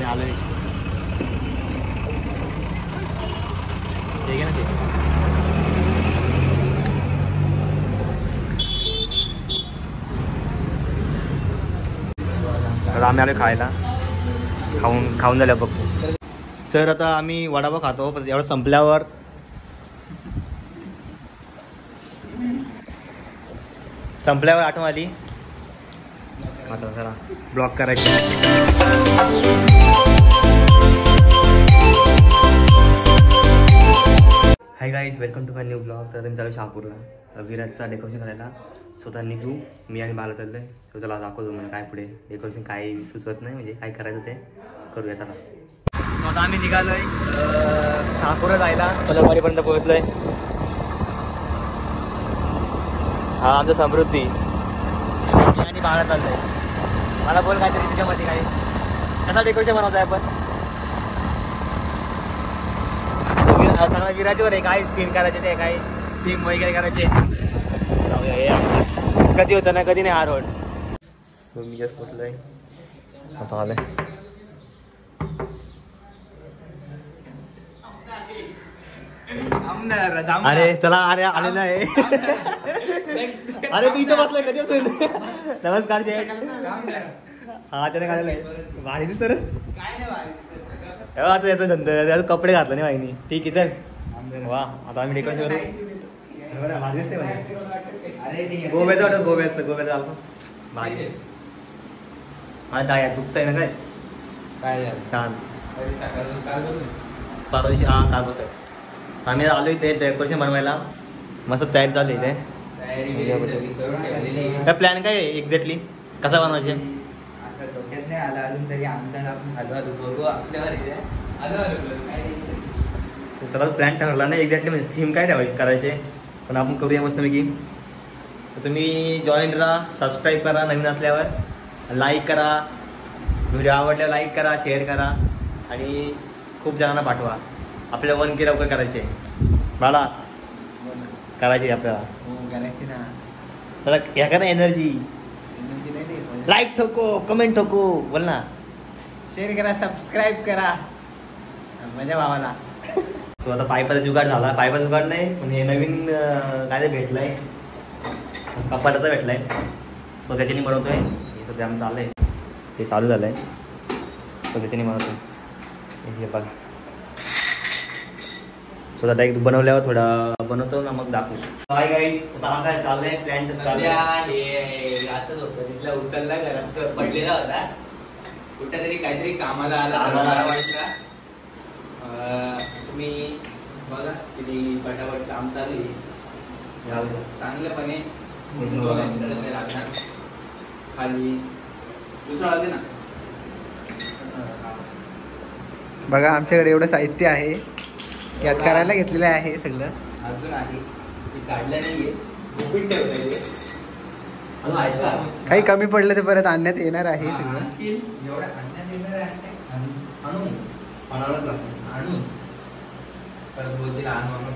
आम्ही आलोय ठीक आहे ना ते. तर आम्ही आलोय खायला, खाऊन झालं बघ. सर आता आम्ही वडापाव खातो, पण एवढं संपल्यावर आठवण आली आता जरा ब्लॉक करायची. Hi guys, welcome to my new blog. तर मी चालू शहापूरला विराजचा डेकोरेशन करायला. स्वतः निघू, मी आणि बाला चाललोय. तो चला दाखवतो मला काय पुढे डेकोरेशन काय सुचवत नाही, म्हणजे काय करायचं ते करूया. चला स्वतः आम्ही निघालोय शहापूरला जायला. पलंगवाडीपर्यंत पोहोचलोय. हा आमचं समृद्धी. मी आणि बाळा चाललोय. मला बोल काहीतरी तुझ्यामध्ये काय कसा डेकोरेशन बनवताय आपण. सगळं विराजवर आहे, काय सीन करायचे ते, काय थीम वगैरे करायचे. कधी होतं ना कधी नाही हा रोड. सो मी जस्ट पोचलोय आता आलोय. अरे चला, अरे आलेला आहे. अरे तू इथं बसलाय कधी असून. नमस्कार शेठ. हा अचानक आलेला आहे. भारी दिसत रे. याचा धंदा कपडे घातले नाही माहिती. ठीक आहे चल. वा आता आम्ही डेकोरेशन करू. भारी दिसते गोव्याचं वाटत. गोव्याचं आलं भारी. हा काय दुखतंय ना काय छान. परवादिवशी हा काल बस आम्ही आलो इथे डेकोरेशन बनवायला. मस्त तयारी चालू इथे. काय प्लॅन काय आहे एक्झॅक्टली, कसा बनवायचे डोक्यात नाही आला अजून तरी. आमचा बघू आपल्यावर सगळा प्लॅन ठरला नाही एक्झॅक्टली, म्हणजे थीम काय ठेवायचे करायचे, पण आपण करूया मस्तपैकी. तुम्ही जॉईन राहा, सबस्क्राईब करा नवीन असल्यावर, लाईक करा, व्हिडिओ आवडल्यावर लाईक करा, शेअर करा आणि खूप जणांना पाठवा. आपल्याला 1K लवकर करायचे बाळा. करायची आपल्याला. करायची ना. तर ह्या का ना एनर्जी. लाईक ठोको, कमेंट ठोको, बोल ना. शेअर करा, सबस्क्राईब करा माझ्या भावाला. सो आता पाईपाचा जुगाड झाला. पाईपाचा जुगाड नाही पण हे नवीन काय ते भेटलंय, कपाटाचा भेटलाय. सो त्याच्याने बनवतोय. हे सध्या आम्ही चाललंय, ते चालू झालंय. सो त्याच्याने बनवतोय. हे बघा स्वतः डायरेक्ट बनवल्यावर थोडा बनवतो ना मग दाखवू. हाय गाईज, आता काय चाललंय प्लॅन असंच होतं. तिथला उचलला घरात पडलेला होता. कुठं तरी काहीतरी कामाला आला वाटला. तुम्ही बघा किती पटापट काम चालू आहे चांगल्यापणे. लागणार खाली दुसरं आले ना. बघा आमच्याकडे एवढं साहित्य आहे, यात करायला घेतलेलं आहे सगळं. अजून आहे काढलं नाहीये, काही कमी पडलं ते परत आणण्यात येणार आहे सगळं. एवढं आणण्यात येणार आहे. आणूच परत बोलतील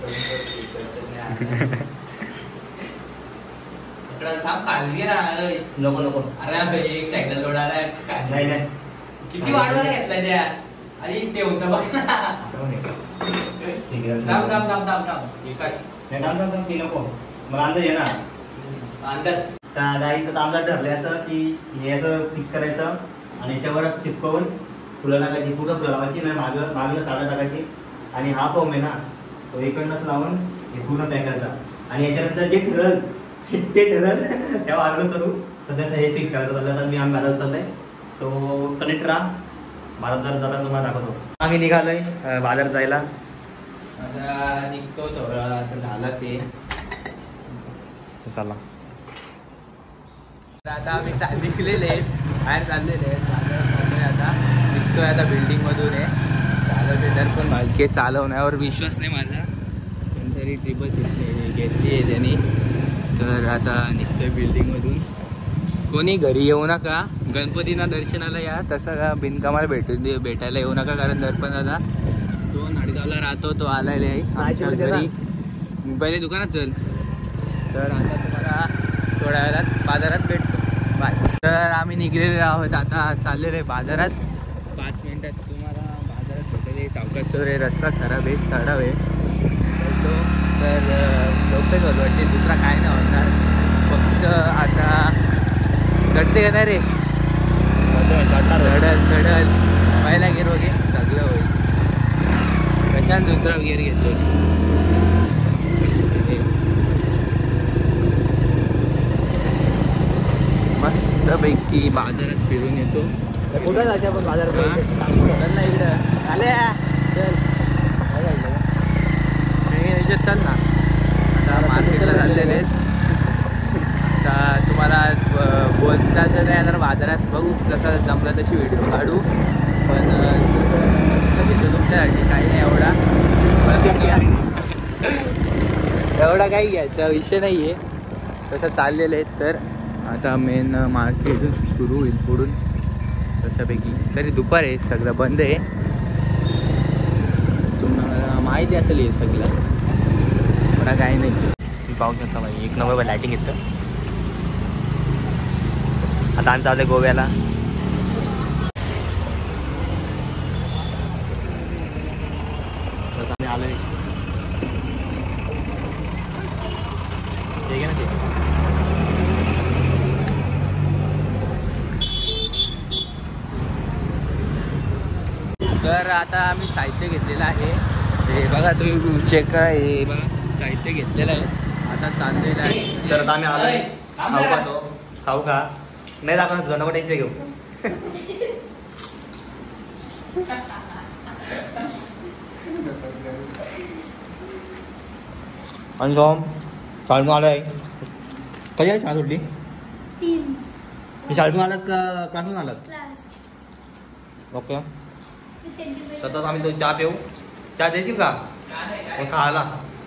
नको अरे एक सायकल लोड आलाय. नाही किती वाढवायला घेतलाय त्या. अरे ते होतं बघ ना. मला अंदाज आहे ना. अंदाज अंदाज ठरले असं की हे असं फिक्स करायचं आणि याच्यावर चिपकवून फुलं टाकायची, पूर्ण फुलं लावायची नाही, मागलं चाळा टाकायची. आणि हा फॉर्म आहे ना तो इकडनंच लावून हे पूर्ण पॅक करायचा. आणि याच्यानंतर जे ठरल ते ठरल तेव्हा आग्रह करू. सध्या हे फिक्स करायचं चाललं. तर मी आम्ही बाजारात चाललंय. सो कनेक्ट राहा. बाजारात जाताना तुम्हाला दाखवतो. आम्ही निघालोय बाजारात जायला. आता निघतो थोडं. आता झालं ते चला. आता आम्ही निघलेले बाहेर चाललेले आता निघतोय. आता बिल्डिंग मधून आहे चालवते तर पण बाईक चालवण्यावर विश्वास नाही माझा. कोणतरी ट्रिपच घेतली आहे त्यांनी. तर आता निघतोय बिल्डिंग मधून. कोणी घरी येऊ नका, गणपतींना दर्शनाला या, तसं का बिनकामाला भेटायला येऊ नका. कारण दर्पण दादा 2-2.5 राहतो, तो आलाय घरी. पहिले दुकानात चल. तर आता तुम्हाला थोड्या वेळात बाजारात भेटतो. बाय. तर आम्ही निघलेले आहोत आता. चाललेलो आहे बाजारात. 5 मिनिटात मिनिटात तुम्हाला बाजारात भेटेल. सावकाशचा रे रस्ता खराब आहे, चढाव आहे तो, तर लोकच होत वाटते, दुसरा काय नाही होणार. फक्त आता चढते येणार रे, चढल पहिला गिअर वगैरे सगळं होईल. कशाने दुसरा गिअर घेतो. मस्तपैकी बाजारात फिरून येतो. कुठं जायचं आपण बाजारात? चल ना इकडं आल्या, चल चल ना. आता मार्केटला चाललेले आहेत. आता तुम्हाला बोलता तर नाही येणार बाजारात, बघू कसं जमलं तशी व्हिडिओ काढू. पण तुमच्यासाठी काही नाही एवढा, एवढा काही घ्यायचा विषय नाही आहे. तसं चाललेलं आहे. तर आता मेन मार्केट सुरू होईल पुढून तशापैकी. तरी दुपार आहे, सगळं बंद आहे. तुम्हाला माहिती असेल हे सगळं, एवढा काही नाही. तुम्ही पाहू शकता भाई, एक नंबर लायटिंग येतं. आता आम्ही चालू आहे गोव्याला. आम्ही आलोय, ठीक आहे ना ते. तर आता आम्ही साहित्य घेतलेलं आहे. हे बघा, तुम्ही चेक करा. हे बघा साहित्य घेतलेलं आहे. आता चाललेलं आहे. तर आता आम्ही आलोय. खाऊ का तो? खाऊ का नाही दाखवणार तुझं, नको टेन्शन घेऊ. आणि सोम शाळेतून आलोय. कधी आली शाळा सुटली? 3 शाळेतून आलास का क्लासमधून आलास? क्लास. ओके. सतत आम्ही तो चहा पिऊ. चहा देशील का? मग खायला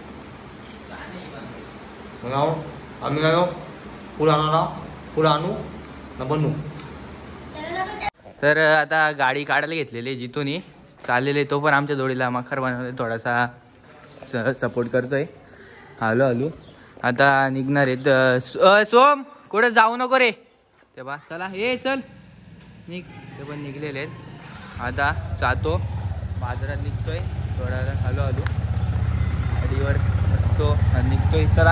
मग आम्ही काय फुल आणा, फुल आणू ना बनवू. तर आता गाडी काढायला घेतलेली आहे जिथून चाललेले. तो पण आमच्या जोडीला मखर बनवले, थोडासा सपोर्ट करतोय. आलो आता निघणार आहेत. सोम कुठे जाऊ नको रे, ते बा चला हे चल निघ. ते पण निघलेले आहेत. आता जातो बाजारात, निघतोय थोडा आलो गाडीवर असतो आणि निघतोय. चला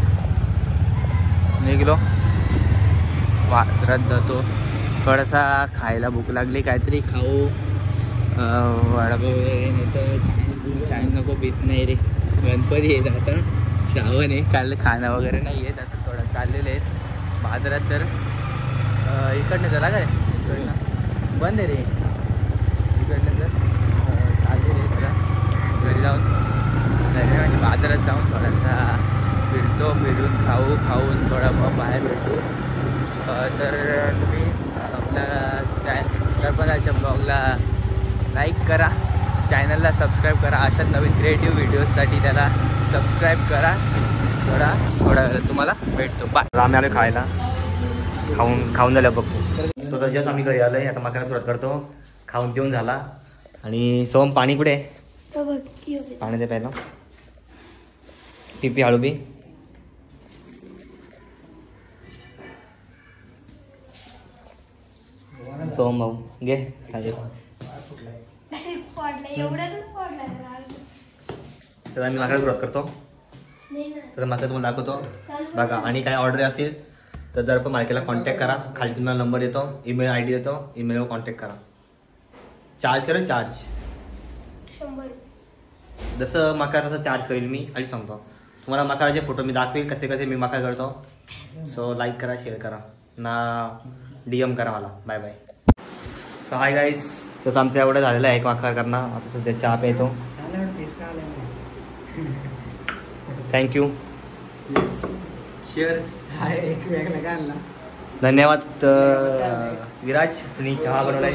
निघलो, बाजारात जातो. थोडासा खायला भूक लागली, काहीतरी खाऊ. वडापाव वगैरे नाही तर चाय नको पीत नाही रे. गणपती येत आता, श्रावण आहे, काल खाणं वगैरे नाही येत. आता थोडं चाललेले आहेत बाजारात. तर इकडनं चला काय, इकडनं बंद आहे रे. इकडनं तर चाललेले आहेत. जरा घरी जाऊन म्हणजे बाजारात जाऊन थोडासा फिरतो, फिरून खाऊन थोडा बाहेर भेटतो. तर तुम्ही आपल्या दर्पणाच्या ब्लॉगला लाईक करा, चॅनलला सबस्क्राईब करा. अशा नवीन क्रिएटिव्ह व्हिडिओजसाठी त्याला सबस्क्राईब करा. थोडा वेळ तुम्हाला भेटतो. बाय. आम्ही आलो खायला, खाऊन झालं बघतो. स्वतः जस्ट आम्ही घरी आलोय. आता मकाला सुरुवात करतो. खाऊन पिऊन झाला. आणि सोम पाणी कुठे आहे? पाणी दे प्यायला. पिपी हळू बी. सोम भाऊ घे खाली. तर आम्ही मागायला सुरुवात करतो. तर मात्र तुम्हाला दाखवतो बघा. आणि काय ऑर्डर असतील तर दर्प मार्केटला कॉन्टॅक्ट करा. खाली तुम्हाला नंबर देतो, ईमेल आय डी देतो, ईमेलवर कॉन्टॅक्ट करा. चार्ज करेल, चार्ज 100. जसं मका तसं चार्ज करेल मी. आणि सांगतो तुम्हाला मकाचे फोटो मी दाखवेल कसे कसे मी मका करतो. सो लाईक करा, शेअर करा ना, DM करा मला. Bye bye. So hi guys, तर आमचं एवढं झालेलं आहे मका करणं. आता सध्या चहा प्यायचो. थँक्यू. शिअर्स. धन्यवाद विराज, तुम्ही चहा बनवलाय.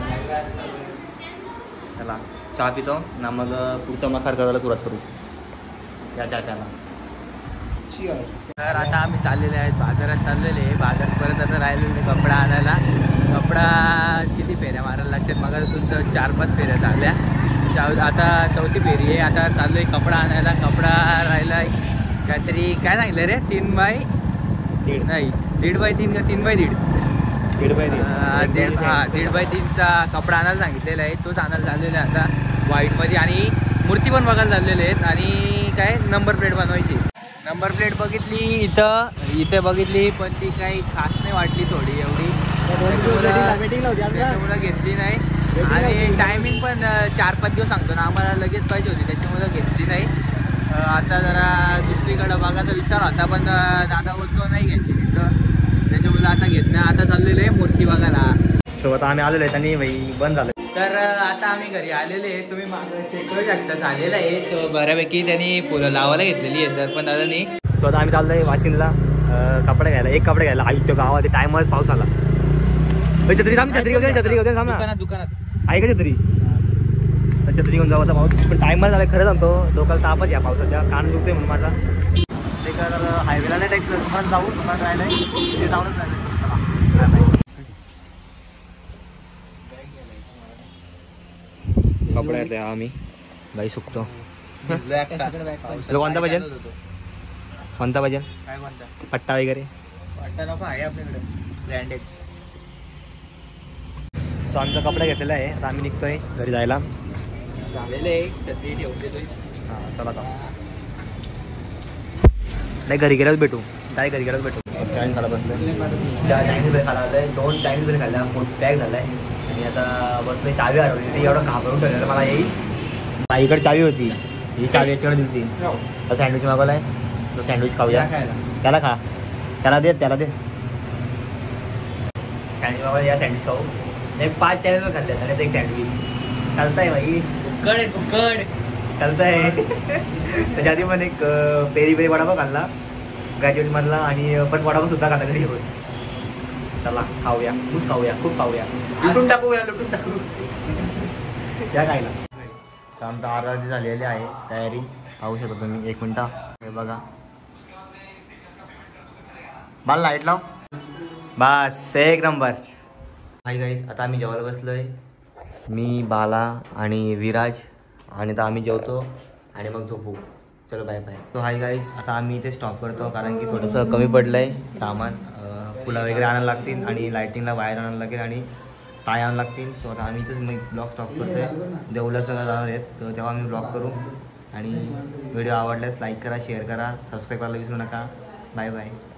चला चहा पितो ना, मग पुढचा मखार करायला सुरुवात करू या चहा प्यायला. तर आता आम्ही चाललेले आहेत बाजारात. बाजारात परत आता राहिलेले कपडा आणायला. कपडा किती फेऱ्या मारायला लागतात, मग तुमचं 4-5 फेऱ्या झाल्या. आता 4थी फेरी आहे. आता चाललो आहे कपडा आणायला. कपडा राहिला आहे काहीतरी, काय सांगितलं रे, 3x1.5 नाही 1.5x3 का 3x1.5 1.5x3चा कपडा आणायला सांगितलेला आहे. तोच आणायला झालेला आहे आता व्हाईटमध्ये. आणि मूर्ती पण बघायला झालेले आहेत. आणि काय नंबर प्लेट बनवायची. नंबर प्लेट बघितली इथे बघितली पण ती काही खास नाही वाटली थोडी एवढी, त्याच्यामुळं घेतली नाही. आणि टायमिंग पण 4-5 दिवस सांगतो ना आम्हाला, लगेच पाहिजे होती त्याच्यामुळं घेतली नाही. आता जरा दुसरीकडं बघायचा विचार होता पण दादा बोलतो नाही घ्यायची तिथं, त्याच्यामुळं आता घेत नाही. आता चाललेलं आहे मूर्ती बघायला. सो आता आम्ही आलेलो आहे आणि भाई बंद झालं. तर आता आम्ही घरी आलेले आहे. तुम्ही मागं चेक करू शकता झालेला आहे तो बऱ्यापैकी. त्यांनी फुलं लावायला घेतलेली आहे तर पण दादानी. सो आता आम्ही चाललो आहे वाशिमला कपडे घ्यायला, एक कपडे घ्यायला. आईच्या गावात टायमच पाऊस आला. छत्री थांब, छत्री घेऊन छत्री घेऊन थांब ना. दुकानात आहे का छत्री? छत्री घेऊन जाऊ आता. पाऊस पण टायमच झाला खरं सांगतो. डोक्याला तापच या पावसाच्या, कान दुखते म्हणून माझा. ते तर हायवेला नाही टाईप तुम्हाला जाऊ, तुम्हाला राहिलं आहे ते जाऊनच जायचं. कपडे येते आम्ही बाई सुकतो. कोणता पाहिजे? कोणता पाहिजे? काय म्हणता पट्टा वगैरे? पट्टा नको आहे आपल्याकडे ब्रँडेड. सो आमचा कपडा घेतलेला आहे. आता आम्ही निघतोय घरी जायला. झालेले छत्री ठेवून देतोय. हां चला आता नाही घरी गेल्याच भेटू. काय घरी गेल्याच भेटू. चायनीज खायला बसलं. चायनीज बिल खायला आलं. 2 चायनीज बिल खाल्ला. मोठ पॅक झाला आहे. आणि आता बसलो. चावी हरवली. ते एवढं घाबरून ठेवलेलं मला येईल. ताईकडे चावी होती, ही चावी याच्याकडे दिली होती. आता सँडविच मागवला आहे. तो सँडविच खाऊया. त्याला खा, त्याला दे, त्याला दे. सँडविच मागवला, या सँडविच खाऊ. नाही 5 सँडविच खाल्ले आणि एक सँडविच चालतंय भाई. कुकड चालतंय. त्याच्या आधी पण एक पेरी पेरी वडापाव खाल्ला ग्रॅज्युएटमधला. आणि पण वडापाव सुद्धा खाल्ला घरी येऊन. चला खाऊया, खूप खाऊया, खूप खाऊया. लुटून टाकूया, लुटून टाकू या खायला. आमचा आरती झालेली आहे. तयारी पाहू शकतो तुम्ही. 1 मिनिट हे बघा. बाल लाईट लाव. बस 1 नंबर. हाय गाईज, आता आम्ही जेवायला बसलोय. मी, बाला आणि विराज. आणि आता आम्ही जेवतो आणि मग झोपू. चलो बाय बाय. तो हाय गाईज, आता आम्ही इथे स्टॉप करतो कारण की थोडंसं कमी पडलं आहे सामान. फुलं वगैरे आणायला लागतील आणि लायटिंगला वायर आणायला लागेल आणि टाय आणायला लागतील. सो आता आम्ही इथेच मी ब्लॉग स्टॉप करतो आहे. देऊला सगळं जाणार आहेत तर तेव्हा आम्ही ब्लॉग करू. आणि व्हिडिओ आवडल्यास लाईक करा, शेअर करा, सबस्क्राईब करायला विसरू नका. Bye bye.